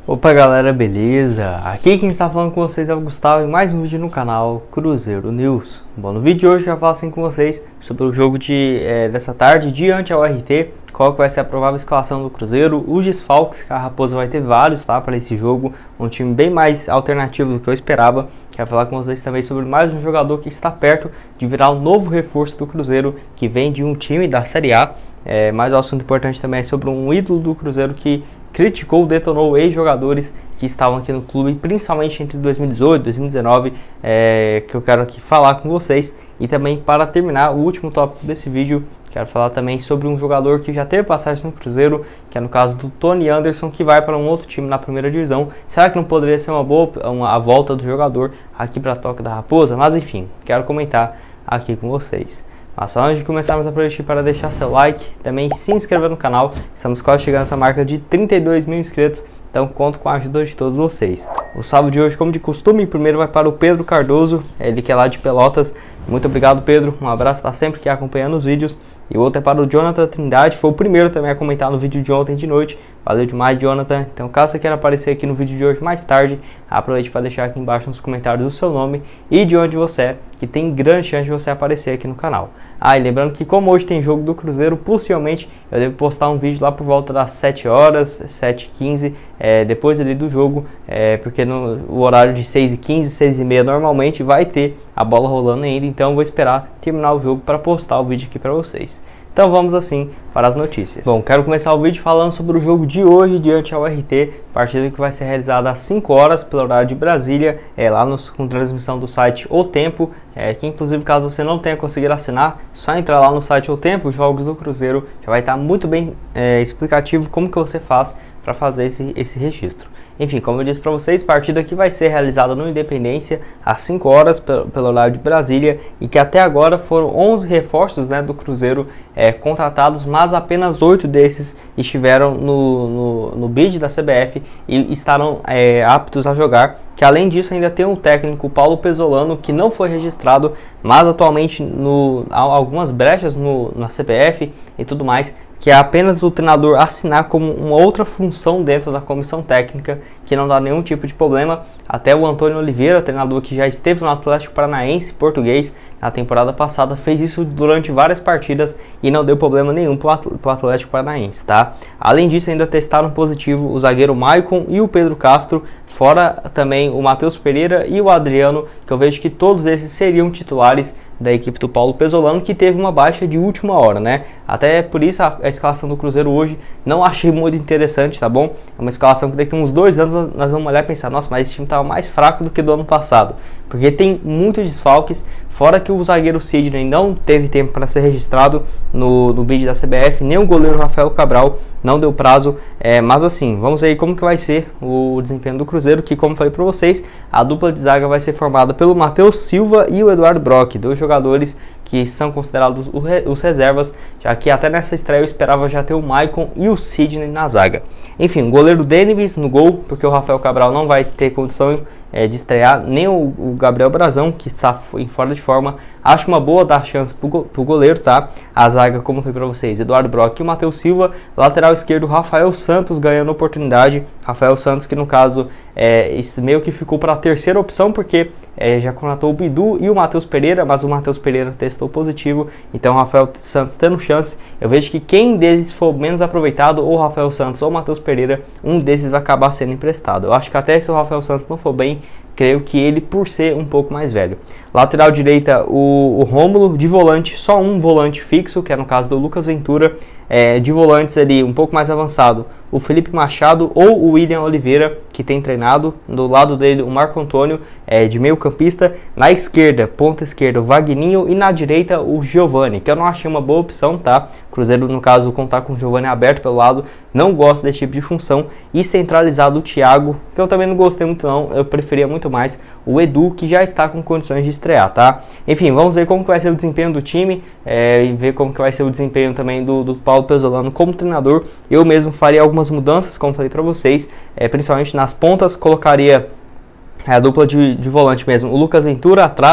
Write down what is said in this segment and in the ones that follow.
Opa galera, beleza? Aqui quem está falando com vocês é o Gustavo e mais um vídeo no canal Cruzeiro News. Bom, no vídeo de hoje eu já falo assim com vocês sobre o jogo dessa tarde diante ao RT, qual que vai ser a provável escalação do Cruzeiro, os desfalques, que a Raposa vai ter vários tá, para esse jogo, um time bem mais alternativo do que eu esperava. Quero falar com vocês também sobre mais um jogador que está perto de virar um novo reforço do Cruzeiro, que vem de um time da Série A. Mas o assunto importante também é sobre um ídolo do Cruzeiro que criticou, detonou ex-jogadores que estavam aqui no clube, principalmente entre 2018 e 2019, que eu quero aqui falar com vocês. E também, para terminar, o último tópico desse vídeo, quero falar também sobre um jogador que já teve passagem no Cruzeiro, que é no caso do Tony Anderson, que vai para um outro time na primeira divisão. Será que não poderia ser uma boa a volta do jogador aqui para a Toca da Raposa? Mas enfim, quero comentar aqui com vocês. Mas só antes de começarmos a aproveitar para deixar seu like, também se inscrever no canal. Estamos quase chegando a essa marca de 32 mil inscritos, então conto com a ajuda de todos vocês. O salve de hoje, como de costume, primeiro vai para o Pedro Cardoso, ele que é lá de Pelotas. Muito obrigado, Pedro, um abraço, está sempre aqui acompanhando os vídeos. E o outro é para o Jonathan Trindade, foi o primeiro também a comentar no vídeo de ontem de noite. Valeu demais, Jonathan. Então, caso você queira aparecer aqui no vídeo de hoje mais tarde, aproveite para deixar aqui embaixo nos comentários o seu nome e de onde você é, que tem grande chance de você aparecer aqui no canal. E lembrando que como hoje tem jogo do Cruzeiro, possivelmente eu devo postar um vídeo lá por volta das 7 horas, 7h15, depois ali do jogo, porque o horário de 6h15, 6h30 normalmente vai ter a bola rolando ainda, então eu vou esperar terminar o jogo para postar o vídeo aqui para vocês. Então vamos assim para as notícias. Bom, quero começar o vídeo falando sobre o jogo de hoje diante ao RT, partida que vai ser realizada às 5 horas pelo horário de Brasília, lá com transmissão do site O Tempo, que inclusive caso você não tenha conseguido assinar, só entrar lá no site O Tempo, Jogos do Cruzeiro, já vai estar muito bem explicativo como que você faz para fazer esse registro. Enfim, como eu disse para vocês, partida que vai ser realizada no Independência às 5 horas pelo horário de Brasília, e que até agora foram 11 reforços do Cruzeiro contratados, mas apenas 8 desses estiveram no bid da CBF e estarão aptos a jogar. Que além disso ainda tem um técnico, Paulo Pezzolano, que não foi registrado, mas atualmente há algumas brechas na CBF e tudo mais, que é apenas o treinador assinar como uma outra função dentro da comissão técnica, que não dá nenhum tipo de problema. Até o Antônio Oliveira, treinador que já esteve no Atlético Paranaense português na temporada passada, fez isso durante várias partidas e não deu problema nenhum para o Atlético Paranaense, tá? Além disso, ainda testaram positivo o zagueiro Maicon e o Pedro Castro, fora também o Matheus Pereira e o Adriano, que eu vejo que todos esses seriam titulares da equipe do Paulo Pezzolano, que teve uma baixa de última hora, né? Até por isso a escalação do Cruzeiro hoje não achei muito interessante, tá bom? É uma escalação que daqui a uns 2 anos nós vamos olhar e pensar, nossa, mas esse time estava mais fraco do que do ano passado, porque tem muitos desfalques, fora que o zagueiro Sidney não teve tempo para ser registrado no bid da CBF, nem o goleiro Rafael Cabral não deu prazo, mas assim, vamos ver como que vai ser o desempenho do Cruzeiro, que como falei para vocês, a dupla de zaga vai ser formada pelo Matheus Silva e o Eduardo Brock, dois jogadores que são considerados os reservas, já que até nessa estreia eu esperava já ter o Maicon e o Sidney na zaga. Enfim, o goleiro Denis no gol, porque o Rafael Cabral não vai ter condição de estrear, nem o Gabriel Brazão, que está em fora de forma. Acho uma boa dar chance pro goleiro, tá? A zaga, como foi para vocês, Eduardo Brock e o Matheus Silva. Lateral esquerdo, Rafael Santos ganhando oportunidade. Rafael Santos, que no caso meio que ficou para a terceira opção, porque já contratou o Bidu e o Matheus Pereira, mas o Matheus Pereira testou positivo, então o Rafael Santos tendo chance. Eu vejo que quem deles for menos aproveitado, ou o Rafael Santos ou o Matheus Pereira, um desses vai acabar sendo emprestado. Eu acho que até se o Rafael Santos não for bem, creio que ele, por ser um pouco mais velho. Lateral direita, o Rômulo. De volante, só um volante fixo, que é no caso do Lucas Ventura. De volantes ali, um pouco mais avançado, o Felipe Machado ou o William Oliveira, que tem treinado. Do lado dele, o Marco Antônio, de meio campista. Na esquerda, ponta esquerda, o Vagninho. E na direita, o Giovani, que eu não achei uma boa opção, tá? Cruzeiro, no caso, contar com o Giovani aberto pelo lado, não gosto desse tipo de função. E centralizado o Thiago, que eu também não gostei muito não, eu preferia muito mais o Edu, que já está com condições de estrear, tá? Enfim, vamos ver como que vai ser o desempenho do time, e ver como que vai ser o desempenho também do Paulo Pezzolano como treinador. Eu mesmo faria algumas mudanças, como falei para vocês, principalmente nas pontas, colocaria a dupla de volante mesmo, o Lucas Ventura atrás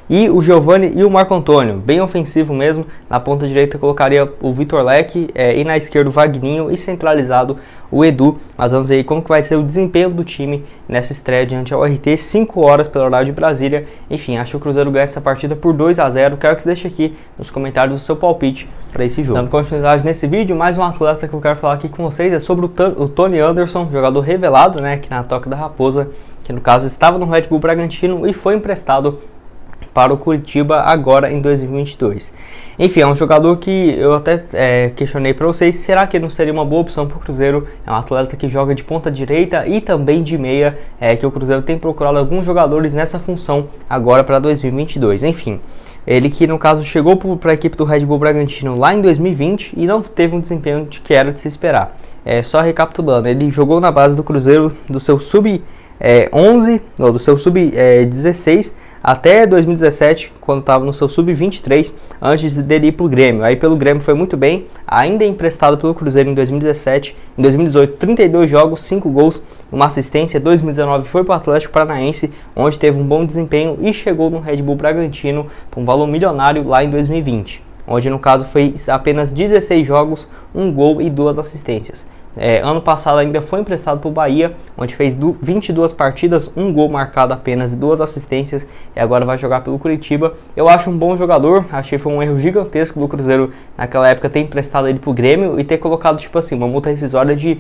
e o Giovani e o Marco Antônio, bem ofensivo mesmo. Na ponta direita colocaria o Vitor Leque e na esquerda o Vagninho e centralizado o Edu. Mas vamos ver como que vai ser o desempenho do time nessa estreia diante ao RT, 5 horas pelo horário de Brasília. Enfim, acho que o Cruzeiro ganha essa partida por 2-0. Quero que você deixe aqui nos comentários o seu palpite para esse jogo. Dando continuidade nesse vídeo, mais um atleta que eu quero falar aqui com vocês é sobre o Tony Anderson, jogador revelado, né, aqui na Toca da Raposa, que no caso estava no Red Bull Bragantino e foi emprestado para o Curitiba agora em 2022. Enfim, é um jogador que eu até questionei para vocês, será que não seria uma boa opção para o Cruzeiro? É um atleta que joga de ponta direita e também de meia, que o Cruzeiro tem procurado alguns jogadores nessa função agora para 2022. Enfim, ele que no caso chegou para a equipe do Red Bull Bragantino lá em 2020 e não teve um desempenho que era de se esperar. Só recapitulando, ele jogou na base do Cruzeiro do seu sub-11, do seu sub-16, até 2017, quando estava no seu sub-23, antes dele ir para o Grêmio. Aí pelo Grêmio foi muito bem, ainda emprestado pelo Cruzeiro em 2017. Em 2018, 32 jogos, 5 gols, uma assistência. Em 2019 foi para o Atlético Paranaense, onde teve um bom desempenho e chegou no Red Bull Bragantino por um valor milionário lá em 2020. Onde no caso foi apenas 16 jogos, 1 gol e 2 assistências. Ano passado ainda foi emprestado para o Bahia, onde fez 22 partidas, 1 gol marcado apenas e 2 assistências, e agora vai jogar pelo Curitiba. Eu acho um bom jogador, achei que foi um erro gigantesco do Cruzeiro naquela época ter emprestado ele para o Grêmio e ter colocado tipo assim, uma multa rescisória de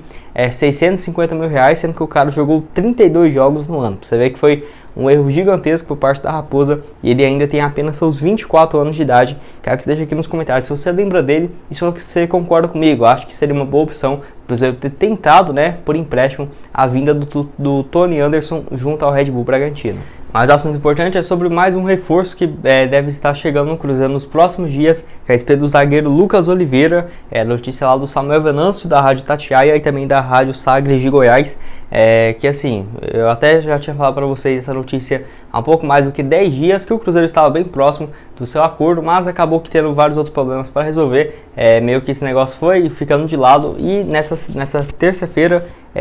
650 mil reais, sendo que o cara jogou 32 jogos no ano. Você vê que foi um erro gigantesco por parte da Raposa e ele ainda tem apenas seus 24 anos de idade. Quero que você deixe aqui nos comentários se você lembra dele e se você concorda comigo. Acho que seria uma boa opção para o Cruzeiro ter tentado, né, por empréstimo, a vinda do Tony Anderson junto ao Red Bull Bragantino. Mas o assunto importante é sobre mais um reforço que deve estar chegando no Cruzeiro nos próximos dias, que é a respeito do zagueiro Lucas Oliveira, notícia lá do Samuel Venâncio, da Rádio Tatiaia e também da Rádio Sagres de Goiás, que assim, eu até já tinha falado para vocês essa notícia há um pouco mais do que 10 dias, que o Cruzeiro estava bem próximo do seu acordo, mas acabou que tendo vários outros problemas para resolver, meio que esse negócio foi ficando de lado e nessa terça-feira,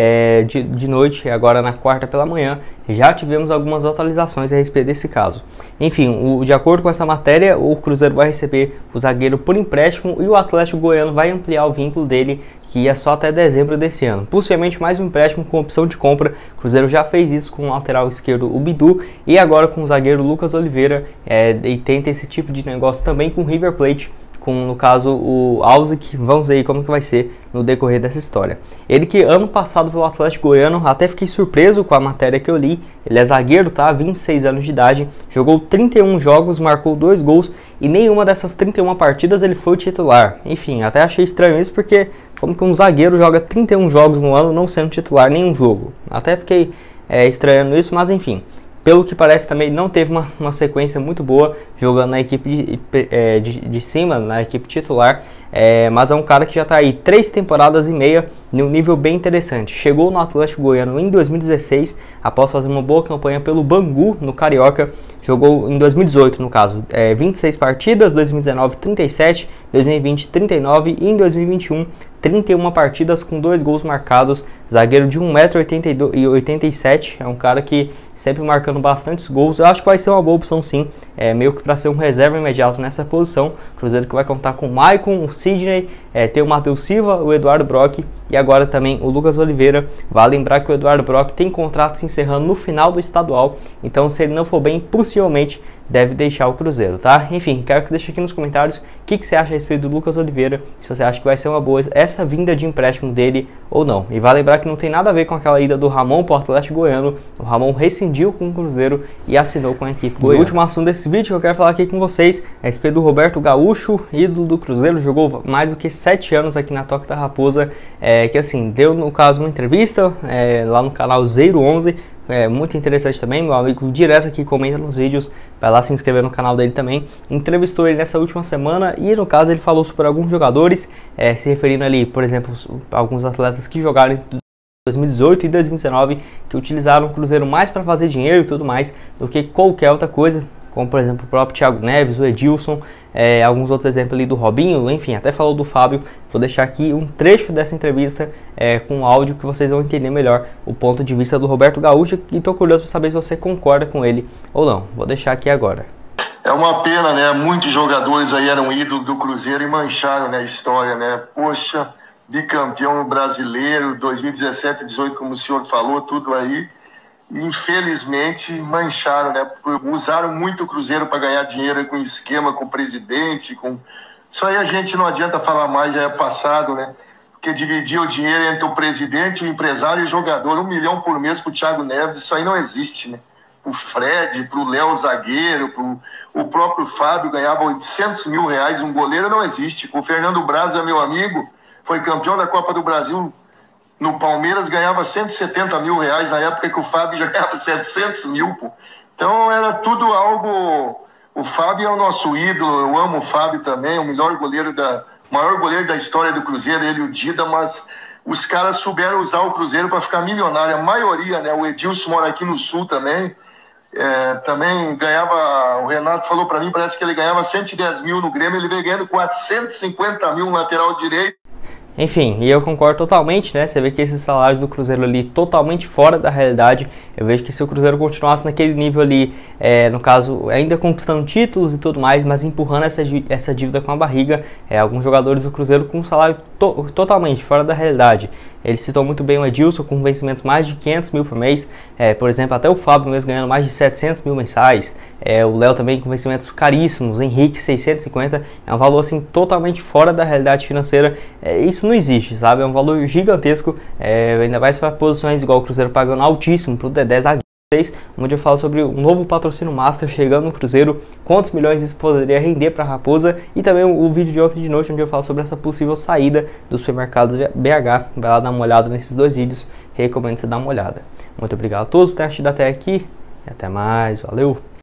de noite, agora na quarta pela manhã, já tivemos algumas atualizações a respeito desse caso. Enfim, de acordo com essa matéria, o Cruzeiro vai receber o zagueiro por empréstimo e o Atlético Goiano vai ampliar o vínculo dele, que ia só até dezembro desse ano. Possivelmente mais um empréstimo com opção de compra. O Cruzeiro já fez isso com o lateral esquerdo, o Bidu, e agora com o zagueiro Lucas Oliveira, e tenta esse tipo de negócio também com o River Plate, com, no caso, o Alzik. Vamos ver como que vai ser no decorrer dessa história. Ele que ano passado pelo Atlético Goiano, até fiquei surpreso com a matéria que eu li, ele é zagueiro, tá? 26 anos de idade, jogou 31 jogos, marcou 2 gols e nenhuma dessas 31 partidas ele foi o titular. Enfim, até achei estranho isso porque como que um zagueiro joga 31 jogos no ano não sendo titular em nenhum jogo. Até fiquei estranhando isso, mas enfim. Pelo que parece também não teve uma sequência muito boa jogando na equipe de cima, na equipe titular, mas é um cara que já está aí 3 temporadas e meia num nível bem interessante. Chegou no Atlético Goiano em 2016, após fazer uma boa campanha pelo Bangu no Carioca. Jogou em 2018, no caso, 26 partidas, 2019 37, 2020 39 e em 2021 31 partidas com 2 gols marcados. Zagueiro de 1,87 m, é um cara que sempre marcando bastantes gols. Eu acho que vai ser uma boa opção sim, meio que para ser um reserva imediato nessa posição. Cruzeiro que vai contar com o Maicon, o Sidney, tem o Matheus Silva, o Eduardo Brock e agora também o Lucas Oliveira. Vale lembrar que o Eduardo Brock tem contrato se encerrando no final do estadual, então se ele não for bem, possivelmente deve deixar o Cruzeiro, tá? Enfim, quero que você deixe aqui nos comentários o que você acha a respeito do Lucas Oliveira, se você acha que vai ser uma boa essa vinda de empréstimo dele ou não. E vale lembrar que não tem nada a ver com aquela ida do Ramon para o Atlético Goiano. O Ramon rescindiu com o Cruzeiro e assinou com a equipe goiana. O último assunto desse vídeo que eu quero falar aqui com vocês é a respeito do Roberto Gaúcho, ídolo do Cruzeiro, jogou mais do que 7 anos aqui na Toca da Raposa, que assim, deu no caso uma entrevista lá no canal 011, muito interessante também, meu amigo direto aqui comenta nos vídeos, vai lá se inscrever no canal dele também. Entrevistou ele nessa última semana e no caso ele falou sobre alguns jogadores, se referindo ali, por exemplo, alguns atletas que jogaram em 2018 e 2019, que utilizaram o Cruzeiro mais para fazer dinheiro e tudo mais do que qualquer outra coisa, como por exemplo o próprio Thiago Neves, o Edilson, alguns outros exemplos ali do Robinho, enfim, até falou do Fábio. Vou deixar aqui um trecho dessa entrevista com áudio que vocês vão entender melhor o ponto de vista do Roberto Gaúcho e estou curioso para saber se você concorda com ele ou não. Vou deixar aqui agora. É uma pena, né? Muitos jogadores aí eram ídolos do Cruzeiro e mancharam, né, a história, né? Poxa, bicampeão brasileiro, 2017, 18, como o senhor falou, tudo aí. E, infelizmente, mancharam, né? Usaram muito o Cruzeiro para ganhar dinheiro com esquema, com o presidente, com... Isso aí a gente não adianta falar mais, já é passado, né? Porque dividir o dinheiro entre o presidente, o empresário e o jogador, 1 milhão por mês pro Thiago Neves, isso aí não existe, né? Pro Fred, pro Léo zagueiro, o próprio Fábio ganhava 800 mil reais, um goleiro não existe. O Fernando Braz é meu amigo, foi campeão da Copa do Brasil no Palmeiras, ganhava 170 mil reais na época que o Fábio já ganhava 700 mil, pô. Então era tudo algo... O Fábio é o nosso ídolo, eu amo o Fábio também, o maior goleiro da história do Cruzeiro, ele e o Dida, mas os caras souberam usar o Cruzeiro para ficar milionário, a maioria, né? O Edilson mora aqui no Sul também, também ganhava, o Renato falou para mim, parece que ele ganhava 110 mil no Grêmio, ele veio ganhando 450 mil no lateral direito. Enfim, e eu concordo totalmente, né? Você vê que esses salários do Cruzeiro ali totalmente fora da realidade. Eu vejo que se o Cruzeiro continuasse naquele nível ali, no caso, ainda conquistando títulos e tudo mais, mas empurrando essa dívida com a barriga, alguns jogadores do Cruzeiro com um salário totalmente fora da realidade. Ele citou muito bem o Edilson com vencimentos mais de 500 mil por mês, por exemplo, até o Fábio mesmo ganhando mais de 700 mil mensais, o Léo também com vencimentos caríssimos, Henrique 650, é um valor assim totalmente fora da realidade financeira, isso não existe, sabe, é um valor gigantesco, ainda mais para posições igual o Cruzeiro pagando altíssimo para o Dedé zagueiro, onde eu falo sobre um novo patrocínio Master chegando no Cruzeiro, quantos milhões isso poderia render para a Raposa, e também o vídeo de ontem de noite onde eu falo sobre essa possível saída dos supermercados BH. Vai lá dar uma olhada nesses dois vídeos, recomendo você dar uma olhada. Muito obrigado a todos por terem assistido até aqui e até mais, valeu!